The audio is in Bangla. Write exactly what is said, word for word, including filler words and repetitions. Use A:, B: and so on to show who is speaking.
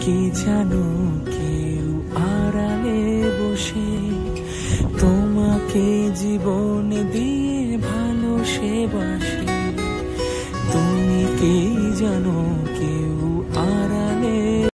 A: কি জানো কেউ আড়ালে বসে তোমাকে জীবন দিয়ে ভালোবেসে বাসে। তুমি কি জানো কেউ